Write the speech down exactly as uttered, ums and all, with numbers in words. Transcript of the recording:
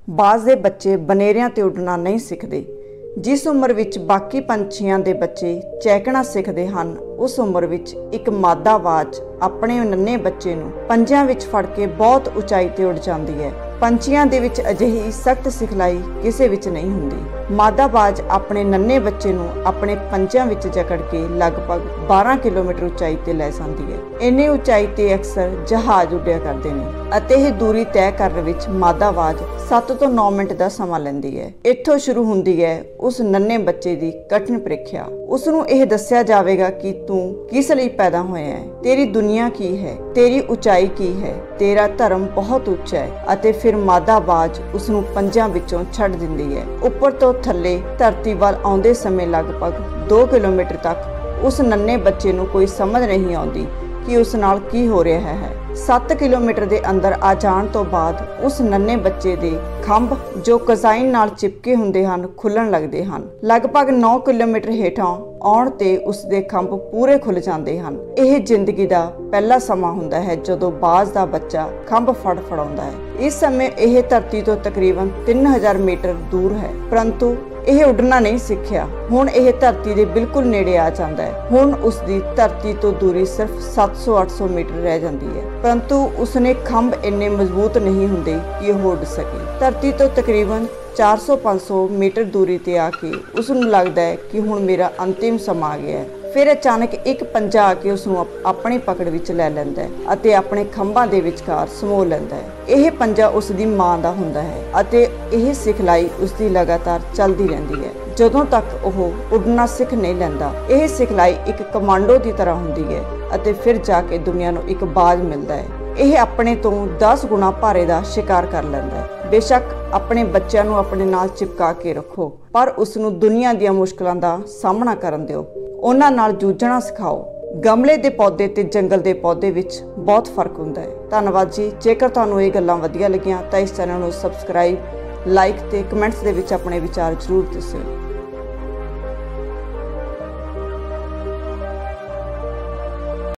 ਬਾਜ਼ ਦੇ ਬੱਚੇ ਬਨੇਰਿਆਂ ਤੇ ਉੱਡਣਾ ਨਹੀਂ ਸਿੱਖਦੇ। ਜਿਸ ਉਮਰ ਵਿੱਚ ਬਾਕੀ ਪੰਛੀਆਂ ਦੇ ਬੱਚੇ ਚਹਿਕਣਾ ਸਿੱਖਦੇ ਹਨ, ਉਸ ਉਮਰ ਵਿੱਚ ਇੱਕ ਮਾਦਾ ਬਾਜ਼ ਆਪਣੇ ਨੰਨੇ ਬੱਚੇ ਨੂੰ ਪੰਜਿਆਂ ਵਿੱਚ ਫੜ ਕੇ ਬਹੁਤ ਉਚਾਈ ਤੇ ਉੱਡ ਜਾਂਦੀ ਹੈ। ਪੰਛੀਆਂ ਦੇ ਵਿੱਚ ਅਜਿਹੀ ਸਖਤ ਸਿਖਲਾਈ ਕਿਸੇ ਵਿੱਚ ਨਹੀਂ ਹੁੰਦੀ। ਮਾਦਾ ਬਾਜ਼ ਆਪਣੇ ਨੰਨੇ ਬੱਚੇ ਨੂੰ ਆਪਣੇ ਪੰਜਿਆਂ ਵਿੱਚ ਜਕੜ ਕੇ ਲਗਭਗ ਬਾਰਾਂ ਕਿਲੋਮੀਟਰ ਉਚਾਈ ਤੇ ਲੈ ਜਾਂਦੀ ਹੈ। ਇੰਨੀ ਉਚਾਈ ਤੇ ਅਕਸਰ ਜਹਾਜ਼ ਉੱਡਿਆ ਕਰਦੇ ਨੇ ਅਤੇ ਇਹ ਦੂਰੀ ਤੈਅ ਕਰਨ ਵਿੱਚ ਮਾਦਾ ਬਾਜ਼ ਸੱਤ ਤੋਂ ਨੌ ਮਿੰਟ ਦਾ ਸਮਾਂ ਲੈਂਦੀ ਹੈ। ਇੱਥੋਂ ਸ਼ੁਰੂ ਹੁੰਦੀ ਹੈ ਉਸ ਨੰਨੇ ਬੱਚੇ ਦੀ ਕਠਿਨ ਪ੍ਰੀਖਿਆ। ਉਸ ਨੂੰ ਇਹ ਦੱਸਿਆ ਜਾਵੇਗਾ ਕਿ ਤੂੰ ਕਿਸ ਲਈ ਪੈਦਾ ਹੋਇਆ ਹੈ, ਤੇਰੀ ਦੁਨੀਆ ਕੀ ਹੈ, ਤੇਰੀ ਉਚਾਈ ਕੀ ਹੈ, ਤੇਰਾ ਧਰਮ ਬਹੁਤ ਉੱਚਾ ਹੈ। ਅਤੇ ਫਿਰ ਮਾਦਾ ਬਾਜ਼ ਉਸ ਨੂੰ ਪੰਜਾਂ ਵਿੱਚੋਂ ਛੱਡ ਦਿੰਦੀ ਹੈ। ਉੱਪਰ ਤੋਂ ਥੱਲੇ ਧਰਤੀ ਵੱਲ ਆਉਂਦੇ ਸਮੇਂ ਲਗਭਗ ਦੋ ਕਿਲੋਮੀਟਰ ਤੱਕ ਉਸ ਨੰਨੇ ਬੱਚੇ ਨੂੰ ਕੋਈ ਸਮਝ ਨਹੀਂ ਆਉਂਦੀ ਕਿ ਉਸ ਨਾਲ ਕੀ ਹੋ ਰਿਹਾ ਹੈ। ਸੱਤ ਕਿਲੋਮੀਟਰ ਦੇ ਅੰਦਰ ਆ ਜਾਣ ਤੋਂ ਬਾਅਦ ਉਸ ਨੰਨੇ ਬੱਚੇ ਦੇ ਖੰਭ ਜੋ ਕਜ਼ਾਈਨ ਨਾਲ ਚਿਪਕੇ ਹੁੰਦੇ ਹਨ ਖੁੱਲਣ ਲੱਗਦੇ ਹਨ। ਲਗਭਗ ਨੌ ਕਿਲੋਮੀਟਰ ਹੇਠਾਂ ਆਉਣ ਤੇ ਉਸ ਦੇ ਖੰਭ ਪੂਰੇ ਖੁੱਲ ਜਾਂਦੇ ਹਨ। ਇਹ ਜ਼ਿੰਦਗੀ ਦਾ ਪਹਿਲਾ ਸਮਾਂ ਹੁੰਦਾ ਹੈ ਜਦੋਂ ਬਾਜ਼ ਦਾ ਬੱਚਾ ਖੰਭ ਫੜ ਫੜਾਉਂਦਾ ਹੈ। ਇਸ ਸਮੇਂ ਇਹ ਧਰਤੀ ਤੋਂ ਤਕਰੀਬਨ ਤਿੰਨ ਹਜ਼ਾਰ ਮੀਟਰ ਦੂਰ ਹੈ, ਪਰੰਤੂ ਇਹ ਉੱਡਣਾ ਨਹੀਂ ਸਿੱਖਿਆ। ਹੁਣ ਇਹ ਧਰਤੀ ਦੇ ਬਿਲਕੁਲ ਨੇੜੇ ਆ ਜਾਂਦਾ ਹੈ। ਹੁਣ ਉਸ ਦੀ ਧਰਤੀ ਤੋਂ ਦੂਰੀ ਸਿਰਫ ਸੱਤ ਸੌ ਅੱਠ ਸੌ ਮੀਟਰ ਰਹਿ ਜਾਂਦੀ ਹੈ, ਪਰੰਤੂ ਉਸਨੇ ਖੰਭ ਇੰਨੇ ਮਜ਼ਬੂਤ ਨਹੀਂ ਹੁੰਦੇ ਕਿ ਉਹ ਉੱਡ ਸਕੇ। ਧਰਤੀ ਤੋਂ ਤਕਰੀਬਨ ਚਾਰ ਸੌ ਪੰਜ ਸੌ ਮੀਟਰ ਦੂਰੀ ਤੇ ਆ ਕੇ ਉਸ ਨੂੰ ਲੱਗਦਾ ਹੈ ਕਿ ਹੁਣ ਮੇਰਾ ਅੰਤਿਮ ਸਮਾਂ ਆ ਗਿਆ ਹੈ। ਫਿਰ ਅਚਾਨਕ ਇੱਕ ਪੰਜਾ ਆ ਕੇ ਉਸ ਨੂੰ ਆਪਣੀ ਪਕੜ ਵਿੱਚ ਲੈ ਲੈਂਦਾ ਹੈ ਅਤੇ ਆਪਣੇ ਖੰਭਾਂ ਦੇ ਵਿਚਕਾਰ ਸਮੋ ਲੈਂਦਾ ਹੈ। ਇਹ ਪੰਜਾ ਉਸ ਦੀ ਮਾਂ ਦਾ ਹੁੰਦਾ ਹੈ ਅਤੇ ਇਹ ਸਿਖਲਾਈ ਉਸ ਦੀ ਲਗਾਤਾਰ ਚੱਲਦੀ ਰਹਿੰਦੀ ਹੈ ਜਦੋਂ ਤੱਕ ਉਹ ਉੱਡਣਾ ਸਿੱਖ ਨਹੀਂ ਲੈਂਦਾ। ਇਹ ਸਿਖਲਾਈ ਇੱਕ ਕਮਾਂਡੋ ਦੀ ਤਰ੍ਹਾਂ ਹੁੰਦੀ ਹੈ ਅਤੇ ਫਿਰ ਜਾ ਕੇ ਦੁਨੀਆ ਨੂੰ ਇੱਕ ਬਾਜ਼ ਮਿਲਦਾ ਹੈ। ਇਹ ਆਪਣੇ ਤੋਂ ਦਸ ਗੁਣਾ ਭਾਰੇ ਦਾ ਸ਼ਿਕਾਰ ਕਰ ਲੈਂਦਾ ਹੈ। ਬੇਸ਼ੱਕ ਆਪਣੇ ਬੱਚਿਆਂ ਨੂੰ ਆਪਣੇ ਨਾਲ ਚਿਪਕਾ ਕੇ ਰੱਖੋ, ਪਰ ਉਸ ਨੂੰ ਦੁਨੀਆ ਦੀਆਂ ਮੁਸ਼ਕਲਾਂ ਦਾ ਸਾਹਮਣਾ ਕਰਨ ਦਿਓ। ਉਹਨਾਂ ਨਾਲ ਜੂਝਣਾ ਸਿਖਾਓ। ਗਮਲੇ ਦੇ ਪੌਦੇ ਤੇ ਜੰਗਲ ਦੇ ਪੌਦੇ ਵਿੱਚ ਬਹੁਤ ਫਰਕ ਹੁੰਦਾ ਹੈ। ਧੰਨਵਾਦ ਜੀ। ਜੇਕਰ ਤੁਹਾਨੂੰ ਇਹ ਗੱਲਾਂ ਵਧੀਆ ਲੱਗੀਆਂ ਤਾਂ ਇਸ ਚੈਨਲ ਨੂੰ ਸਬਸਕ੍ਰਾਈਬ, ਲਾਈਕ ਤੇ ਕਮੈਂਟਸ ਦੇ ਵਿੱਚ ਆਪਣੇ ਵਿਚਾਰ ਜ਼ਰੂਰ ਦੱਸਿਓ।